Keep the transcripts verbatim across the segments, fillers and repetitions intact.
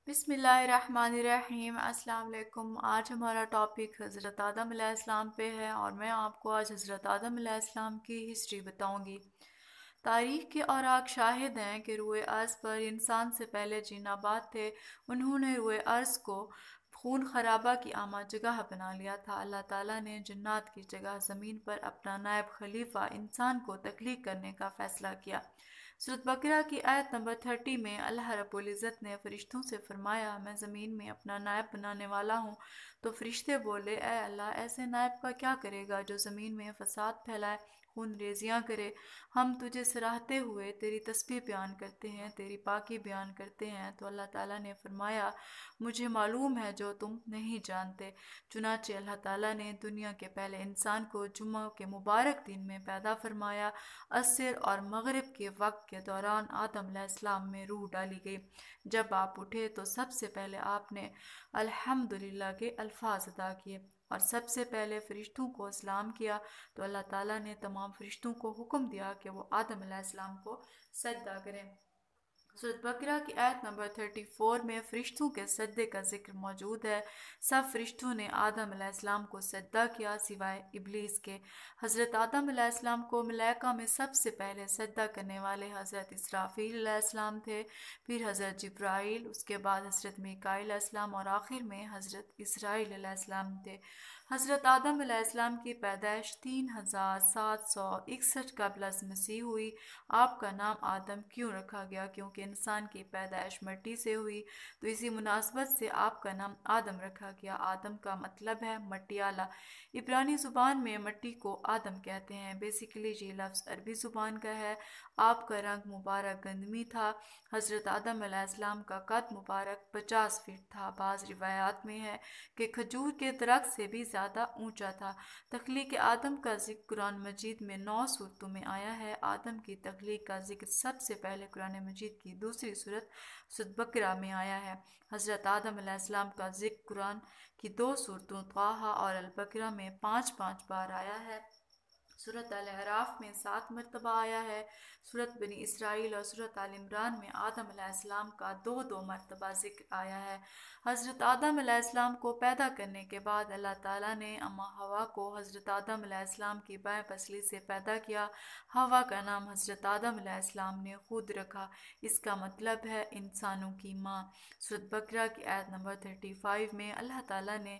بسم اللہ الرحمن الرحیم۔ السلام علیکم۔ آج ہمارا ٹاپک حضرت آدم علیہ السلام پہ ہے اور میں آپ کو آج حضرت آدم علیہ السلام کی ہسٹری بتاؤں گی۔ تاریخ کے اوراق شاہد ہیں کہ روئے ارض پر انسان سے پہلے جن آباد تھے انہوں نے روئے ارض کو خون خرابہ کی عامہ جگہ بنا لیا تھا۔ اللہ تعالیٰ نے جنات کی جگہ زمین پر اپنا نائب خلیفہ انسان کو تخلیق کرنے کا فیصلہ کیا۔ سورۃ بقرہ کی آیت نمبر تیس میں اللہ رب العزت نے فرشتوں سے فرمایا، میں زمین میں اپنا نائب بنانے والا ہوں۔ تو فرشتے بولے، اے اللہ، ایسے نائب کا کیا کرے گا جو زمین میں فساد پھیلائے، خون ریزیاں کرے؟ ہم تجھے سراہتے ہوئے تیری تسبیح بیان کرتے ہیں، تیری پاکی بیان کرتے ہیں۔ تو اللہ تعالیٰ نے فرمایا، مجھے معلوم ہے جو تم نہیں جانتے۔ چنانچہ اللہ تعالیٰ نے دنیا کے پہلے انسان کو جمعہ کے مبارک دن میں پیدا فرمایا۔ عصر اور مغرب کے وقت کے دوران آدم علیہ السلام میں روح ڈالی گئی۔ جب آپ اٹھے تو سب سے پہلے آپ نے الحمدللہ کے الفاظ ادا کیے اور سب سے پہلے فرشتوں کو سلام کیا۔ تو اللہ تعالیٰ نے تمام فرشتوں کو حکم دیا کہ وہ آدم علیہ السلام کو سجدہ کریں۔ سورۃ بقرہ کی آیت نمبر چوتیس میں فرشتوں کے سجدے کا ذکر موجود ہے۔ سب فرشتوں نے آدم علیہ السلام کو سجدہ کیا سوائے ابلیس کے۔ حضرت آدم علیہ السلام کو ملائکہ میں سب سے پہلے سجدہ کرنے والے حضرت اسرافیل علیہ السلام تھے، پھر حضرت جبرائیل، اس کے بعد حضرت میکائیل علیہ السلام اور آخر میں حضرت اسرائیل علیہ السلام تھے۔ حضرت آدم علیہ السلام کی پیدائش تین ہزار سات سو اکسٹھ قبل از مسیح ہوئی۔ آپ کا نام آدم کیوں رکھا گیا؟ کیونکہ انسان کی پیدائش مٹی سے ہوئی، تو اسی مناسبت سے آپ کا نام آدم رکھا گیا۔ آدم کا مطلب ہے مٹیالہ۔ عبرانی زبان میں مٹی کو آدم کہتے ہیں۔ بیسیکلی یہ لفظ عربی زبان کا ہے۔ آپ کا رنگ مبارک گندمی تھا۔ حضرت آدم علیہ السلام کا قد مبارک پچاس فٹ تھا۔ بعض روایات میں ہے کہ کھجور کے درخت سے بھی زیادہ اونچا تھا۔ تخلیق آدم کا ذکر قرآن مجید میں نو صورتوں میں آیا ہے۔ آدم کی تخلیق کا ذکر سب سے پہلے قرآن مجید کی دوسری صورت سورۃ بقرہ میں آیا ہے۔ حضرت آدم علیہ السلام کا ذکر قرآن کی دو صورتوں طٰہٰ اور البقرہ میں پانچ پانچ بار آیا ہے۔ سورۃ الاعراف میں سات مرتبہ آیا ہے۔ سورۃ بنی اسرائیل اور سورۃ آل عمران میں آدم علیہ السلام کا دو دو مرتبہ ذکر آیا ہے۔ حضرت آدم علیہ السلام کو پیدا کرنے کے بعد اللہ تعالیٰ نے اماں حوا کو حضرت آدم علیہ السلام کی بائیں پسلی سے پیدا کیا۔ حوا کا نام حضرت آدم علیہ السلام نے خود رکھا۔ اس کا مطلب ہے انسانوں کی ماں۔ سورۃ بقرہ کی آیت نمبر پینتیس میں اللہ تعالیٰ نے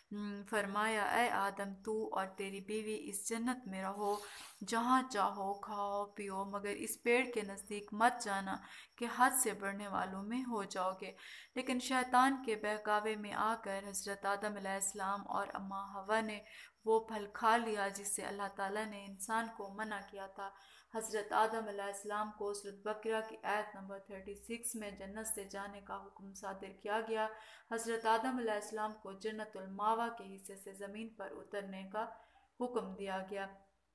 فرمایا، اے آدم، تو اور تیری بیوی اس جنت میں رہو، جہاں چاہو کھاؤ پیو، مگر اس پیڑ کے نزدیک مت جانا کہ حد سے بڑھنے والوں میں ہو جاؤ گے۔ لیکن شیطان کے بہکاوے میں آ کر حضرت آدم علیہ السلام اور اماں حوا نے وہ پھل کھا لیا جس سے اللہ تعالیٰ نے انسان کو منع کیا تھا۔ حضرت آدم علیہ السلام کو سورۃ بقرہ کی آیت نمبر چھتیس میں جنت سے جانے کا حکم صادر کیا گیا۔ حضرت آدم علیہ السلام کو جنت الماوا کے حصے سے زمین پر اترنے کا حکم دیا گیا۔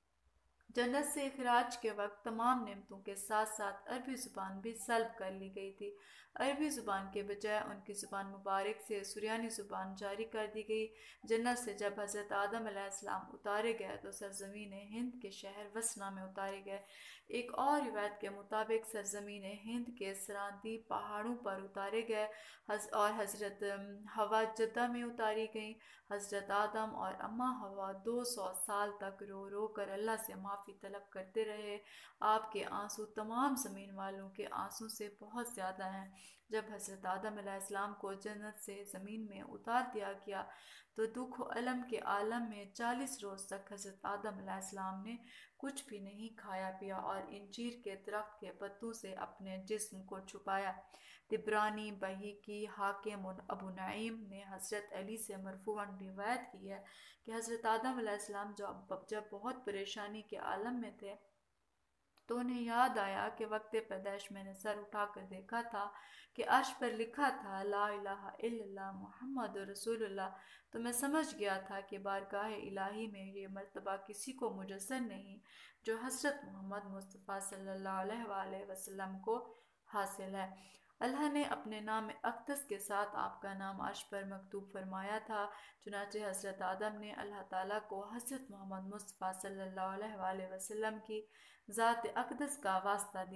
جنت سے اخراج کے وقت تمام نعمتوں کے ساتھ ساتھ عربی زبان بھی سلب کر لی گئی تھی۔ عربی زبان کے بجائے ان کی زبان مبارک سے سریانی زبان جاری کر دی گئی۔ جنت سے جب حضرت آدم علیہ السلام اتارے گئے تو سرزمین ہند کے شہر وسنا میں اتارے گئے۔ ایک اور روایت کے مطابق سرزمین ہند کے سرادیپ پہاڑوں پر اتارے گئے اور حضرت حوا جدہ میں اتاری گئیں۔ حضرت آدم اور اماں حوا دو سو سال تک رو رو کر اللہ سے معافی طلب کرتے رہے۔ آپ کے آنسو تمام زمین والوں کے آنسو سے بہت زیادہ ہیں۔ جب حضرت آدم علیہ السلام کو جنت سے زمین میں اتار دیا گیا تو دکھ و الم کے عالم میں چالیس روز تک حضرت آدم علیہ السلام نے کچھ بھی نہیں کھایا پیا اور انجیر کے درخت کے پتوں سے اپنے جسم کو چھپایا۔ طبرانی، بہقی، حاکم اور ابو نعیم نے حضرت علی سے مرفوعاً روایت کی ہے کہ حضرت آدم علیہ السلام جب بہت پریشانی کے عالم میں تھے تو انہیں یاد آیا کہ وقت پیدائش میں نے سر اٹھا کر دیکھا تھا کہ عرش پر لکھا تھا لا الہ الا اللہ محمد رسول اللہ۔ تو میں سمجھ گیا تھا کہ بارگاہ الہی میں یہ مرتبہ کسی کو میسر نہیں جو حضرت محمد مصطفیٰ صلی اللہ علیہ وآلہ وسلم کو حاصل ہے۔ اللہ نے اپنے نام اقدس کے ساتھ آپ کا نام عرش پر مکتوب فرمایا تھا۔ چنانچہ حضرت آدم نے اللہ تعالیٰ کو حضرت محمد مصطفیٰ صلی اللہ علیہ وآلہ وسلم کی ذات اقدس کا واسطہ دیا۔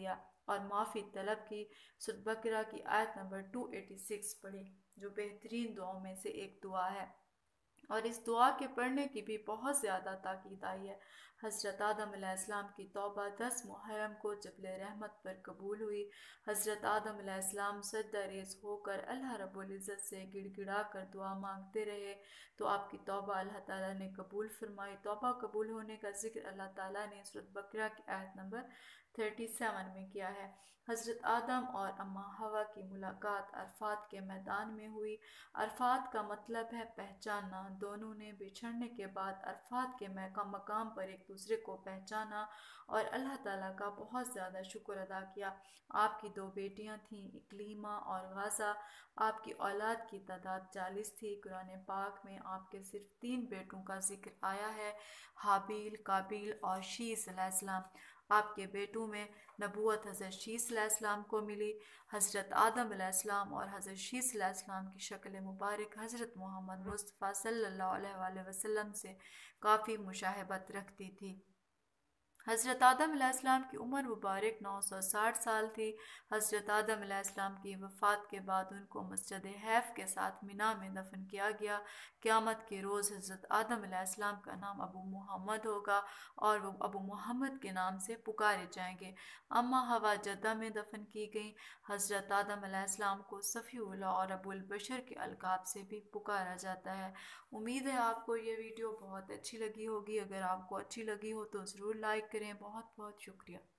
اور معافی طلب کی۔ سورۃ بقرہ کی آیت نمبر دو سو چھیاسی پڑھیں، جو بہترین دعاؤں میں سے ایک دعا ہے، اور اس دعا کے پڑھنے کی بھی بہت زیادہ تاکید آئی ہے۔ حضرت آدم علیہ السلام کی توبہ دس محرم کو جبل رحمت پر قبول ہوئی۔ حضرت آدم علیہ السلام سجدہ ریز ہو کر اللہ رب العزت سے گڑ گڑا کر دعا مانگتے رہے تو آپ کی توبہ اللہ تعالیٰ نے قبول فرمائی۔ توبہ قبول ہونے کا ذکر اللہ تعالیٰ نے سورۃ بقرہ کی آیت نمبر سینتیس میں کیا ہے۔ حضرت آدم اور اماں حوا کی ملاقات عرفات کے میدان میں ہوئی۔ عرفات کا مطلب ہے پہچاننا۔ دونوں نے بچھڑنے کے بعد عرفات کے مقام پر ایک دوسرے کو پہچانا اور اللہ تعالیٰ کا بہت زیادہ شکر ادا کیا۔ آپ کی دو بیٹیاں تھیں، اکلیمہ اور غازہ۔ آپ کی اولاد کی تعداد چالیس تھی۔ قرآن پاک میں آپ کے صرف تین بیٹوں کا ذکر آیا ہے، حابیل، قابیل اور شیث علیہ السلام۔ آپ کے بیٹوں میں نبوت حضرت شیث علیہ السلام کو ملی۔ حضرت آدم علیہ السلام اور حضرت شیث علیہ السلام کی شکل مبارک حضرت محمد مصطفیٰ صلی اللہ علیہ وآلہ وسلم سے کافی مشابہت رکھتی تھی۔ حضرت آدم علیہ السلام کی عمر مبارک نو سو ساٹھ سال تھی۔ حضرت آدم علیہ السلام کی وفات کے بعد ان کو مسجد حیف کے ساتھ مینا میں دفن کیا گیا۔ قیامت کے روز حضرت آدم علیہ السلام کا نام ابو محمد ہوگا اور وہ ابو محمد کے نام سے پکارے جائیں گے۔ اماں حوا جدہ میں دفن کی گئیں۔ حضرت آدم علیہ السلام کو صفی اللہ اور ابو البشر کے القاب سے بھی پکارا جاتا ہے۔ امید ہے آپ کو یہ ویڈیو بہت اچھی لگی ہوگی۔ اگر آپ کو اچھی لگی ہو تو ضرور لائک کریں۔ بہت بہت شکریہ۔